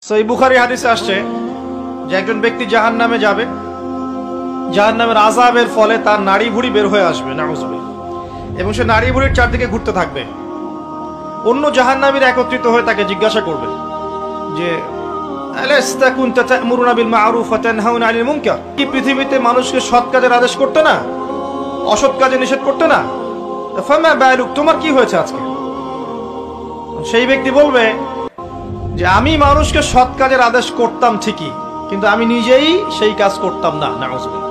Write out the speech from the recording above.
সহিহ বুখারী হাদিসে আসছে যে একজন ব্যক্তি জাহান্নামে যাবে, জাহান্নামের আযাবের ফলে তার নাড়ি ভুঁড়ি বের হয়ে আসবে, নাউযুবিল্লাহ, এবং সে নাড়ি ভুঁড়ির চারদিকে ঘুরতে থাকবে। অন্য জাহান্নামীরা একত্রিত হয়ে তাকে জিজ্ঞাসা করবে যে আলাস্তা কুনতা তা'মুরুনা বিল মা'রুফ ওয়া তানহাউনা আনিল মুনকার, কি পৃথিবীতে মানুষকে সৎ কাজের আদেশ করতে না, অসৎ কাজে নিষেধ করতে না? ফামা বালুক, তোমার কি হয়েছে আজকে? সেই ব্যক্তি বলবে যে আমি মানুষকে সৎ কাজের আদেশ করতাম ঠিকই, কিন্তু আমি নিজেই সেই কাজ করতাম না, নাউযুবিল্লাহ।